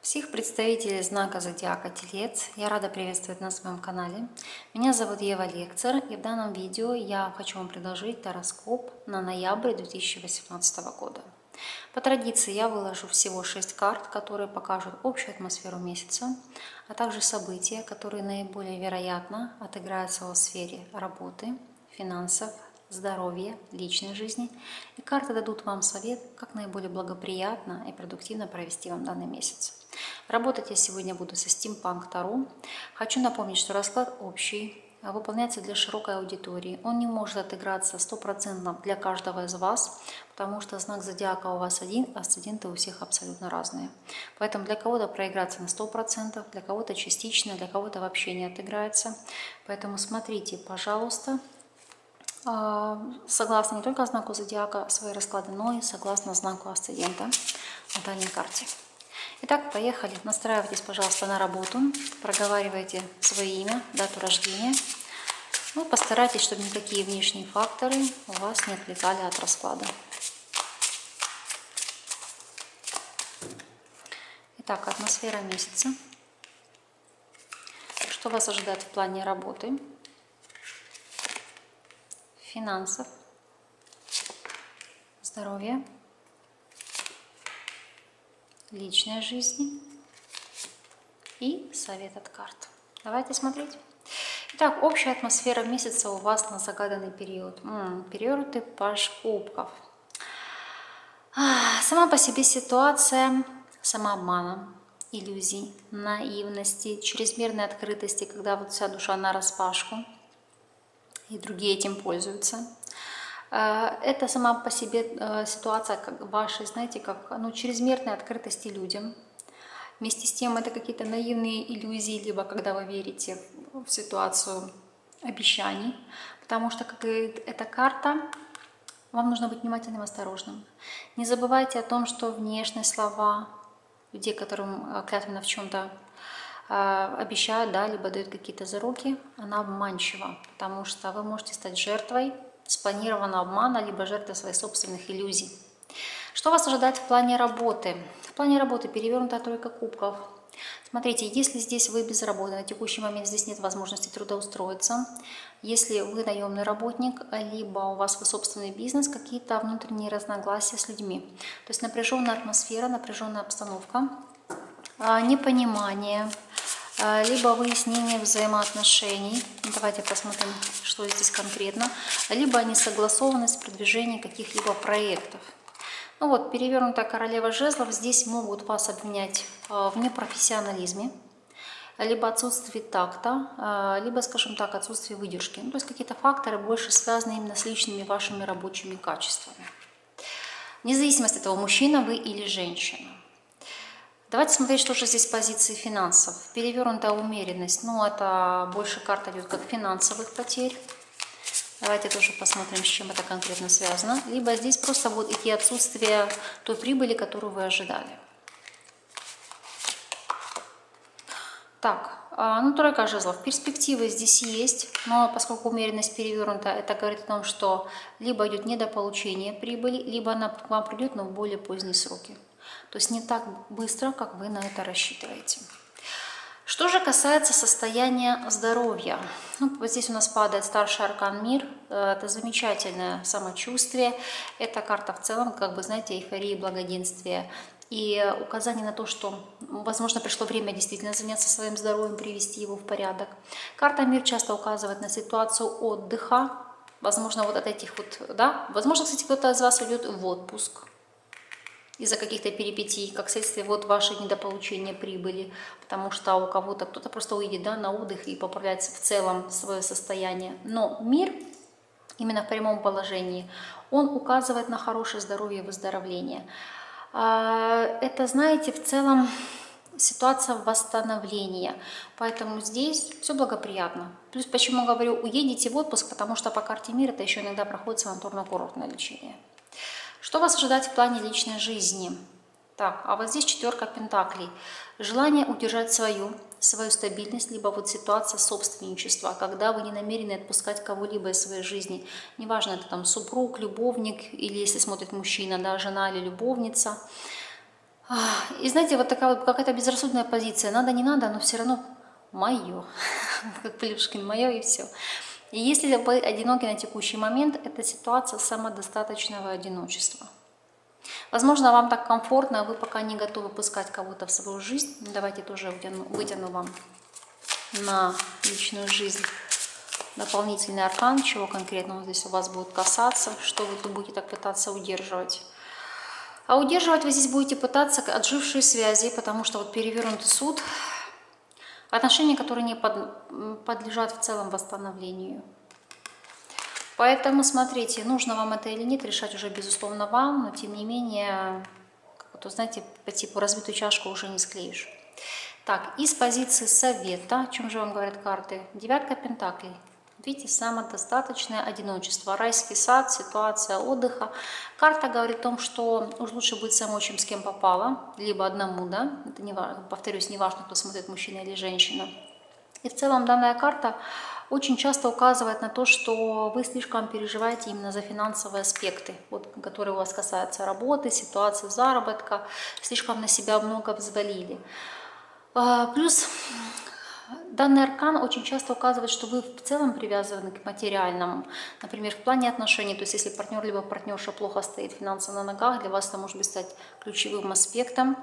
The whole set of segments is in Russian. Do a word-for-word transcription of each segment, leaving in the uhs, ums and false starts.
Всех представителей знака зодиака Телец я рада приветствовать на своем канале. Меня зовут Ева Лектор, и в данном видео я хочу вам предложить гороскоп на ноябрь две тысячи восемнадцатого года. По традиции я выложу всего шесть карт, которые покажут общую атмосферу месяца, а также события, которые наиболее вероятно отыграются в сфере работы, финансов, здоровья, личной жизни. И карты дадут вам совет, как наиболее благоприятно и продуктивно провести вам данный месяц. Работать я сегодня буду со Steampunk Таро. Хочу напомнить, что расклад общий, выполняется для широкой аудитории. Он не может отыграться стопроцентно для каждого из вас, потому что знак зодиака у вас один, а асценденты у всех абсолютно разные. Поэтому для кого-то проиграться на сто процентов, для кого-то частично, для кого-то вообще не отыграется. Поэтому смотрите, пожалуйста, согласно не только знаку зодиака свои расклады, но и согласно знаку асцендента на данной карте. Итак, поехали. Настраивайтесь, пожалуйста, на работу, проговаривайте свое имя, дату рождения. Ну, постарайтесь, чтобы никакие внешние факторы у вас не отвлекали от расклада. Итак, атмосфера месяца. Что вас ожидает в плане работы, финансов, здоровья, личной жизни и совет от карт. Давайте смотреть. Итак, общая атмосфера месяца у вас на загаданный период. М-м, период и паж кубков. А, сама по себе ситуация самообмана, иллюзий, наивности, чрезмерной открытости, когда вот вся душа нараспашку, и другие этим пользуются. Это сама по себе ситуация как вашей, знаете, как ну, чрезмерной открытости людям. Вместе с тем это какие-то наивные иллюзии, либо когда вы верите в ситуацию обещаний. Потому что, как говорит эта карта, вам нужно быть внимательным и осторожным. Не забывайте о том, что внешние слова людей, которым клятвенно в чем-то обещают, да, либо дают какие-то зароки, она обманчива. Потому что вы можете стать жертвой спланированного обмана, либо жертвой своих собственных иллюзий. Что вас ожидает в плане работы? В плане работы перевернутая тройка кубков. Смотрите, если здесь вы без работы, на текущий момент здесь нет возможности трудоустроиться, если вы наемный работник, либо у вас свой собственный бизнес, какие-то внутренние разногласия с людьми. То есть напряженная атмосфера, напряженная обстановка, непонимание, либо выяснение взаимоотношений. Давайте посмотрим, что здесь конкретно. Либо несогласованность в продвижении каких-либо проектов. Ну вот, перевернутая королева жезлов. Здесь могут вас обвинять в непрофессионализме, либо отсутствии такта, либо, скажем так, отсутствии выдержки. Ну, то есть какие-то факторы больше связаны именно с личными вашими рабочими качествами. Вне зависимости от того, мужчина вы или женщина. Давайте смотреть, что же здесь с позиции финансов. Перевернутая умеренность. Ну, это больше карта идет как финансовых потерь. Давайте тоже посмотрим, с чем это конкретно связано. Либо здесь просто вот идти отсутствие той прибыли, которую вы ожидали. Так, ну, тройка жезлов. Перспективы здесь есть, но поскольку умеренность перевернута, это говорит о том, что либо идет недополучение прибыли, либо она к вам придет, но в более поздние сроки. То есть не так быстро, как вы на это рассчитываете. Что же касается состояния здоровья. Ну, вот здесь у нас падает старший аркан Мир. Это замечательное самочувствие. Это карта в целом, как бы, знаете, эйфории, благоденствия. И указание на то, что, возможно, пришло время действительно заняться своим здоровьем, привести его в порядок. Карта Мир часто указывает на ситуацию отдыха. Возможно, вот от этих вот, да. Возможно, кстати, кто-то из вас уйдет в отпуск из-за каких-то перипетий, как следствие вот ваше недополучение прибыли, потому что у кого-то кто-то просто уедет, да, на отдых и поправляет в целом свое состояние. Но мир, именно в прямом положении, он указывает на хорошее здоровье и выздоровление. Это, знаете, в целом ситуация восстановления, поэтому здесь все благоприятно. Плюс почему говорю, уедете в отпуск, потому что по карте Мира это еще иногда проходит санаторно-курортное лечение. Что вас ожидать в плане личной жизни? Так, а вот здесь четверка пентаклей. Желание удержать свою, свою стабильность, либо вот ситуация собственничества, когда вы не намерены отпускать кого-либо из своей жизни. Неважно, это там супруг, любовник, или если смотрит мужчина, да, жена или любовница. И знаете, вот такая вот какая-то безрассудная позиция. Надо, не надо, но все равно мое. Как Плюшкин, мое и все. И если вы одиноки на текущий момент, это ситуация самодостаточного одиночества. Возможно, вам так комфортно, а вы пока не готовы пускать кого-то в свою жизнь. Давайте тоже вытяну, вытяну вам на личную жизнь дополнительный аркан, чего конкретно вот здесь у вас будет касаться, что вы тут будете так пытаться удерживать. А удерживать вы здесь будете пытаться отжившие связи, потому что вот перевернутый суд, отношения, которые не под, подлежат в целом восстановлению. Поэтому смотрите, нужно вам это или нет, решать уже безусловно вам, но тем не менее, как вот, знаете, по типу разбитую чашку уже не склеишь. Так, из позиции совета, о чем же вам говорят карты? Девятка пентаклей. Видите, самодостаточное одиночество, райский сад, ситуация отдыха. Карта говорит о том, что уж лучше быть самой, чем с кем попало, либо одному, да, это не важно, повторюсь, не важно, кто смотрит, мужчина или женщина. И в целом данная карта очень часто указывает на то, что вы слишком переживаете именно за финансовые аспекты, вот, которые у вас касаются работы, ситуации заработка, слишком на себя много взвалили. Плюс данный аркан очень часто указывает, что вы в целом привязаны к материальному. Например, в плане отношений, то есть если партнер либо партнерша плохо стоит финансово на ногах, для вас это может быть стать ключевым аспектом,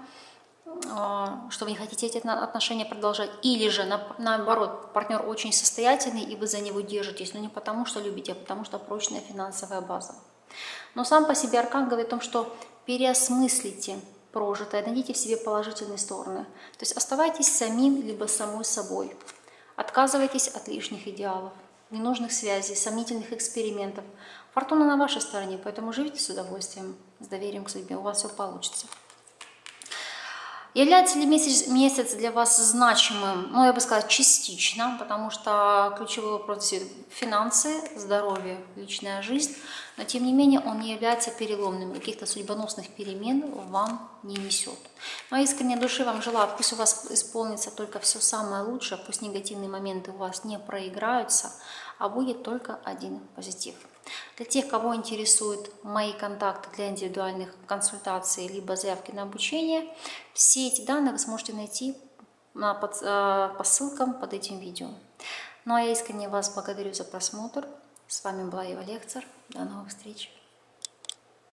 что вы не хотите эти отношения продолжать. Или же, наоборот, партнер очень состоятельный, и вы за него держитесь, но не потому, что любите, а потому, что прочная финансовая база. Но сам по себе аркан говорит о том, что переосмыслите прожитое, найдите в себе положительные стороны. То есть оставайтесь самим, либо самой собой. Отказывайтесь от лишних идеалов, ненужных связей, сомнительных экспериментов. Фортуна на вашей стороне, поэтому живите с удовольствием, с доверием к судьбе, у вас все получится. Является ли месяц, месяц для вас значимым? Ну, я бы сказала, частично, потому что ключевой вопрос здесь – финансы, здоровье, личная жизнь. Но, тем не менее, он не является переломным, каких-то судьбоносных перемен вам не несет. Но искренне души вам желаю, пусть у вас исполнится только все самое лучшее, пусть негативные моменты у вас не проиграются, а будет только один позитив. Для тех, кого интересуют мои контакты для индивидуальных консультаций, либо заявки на обучение, все эти данные вы сможете найти по ссылкам под этим видео. Ну а я искренне вас благодарю за просмотр. С вами была Ева Лекцер. До новых встреч!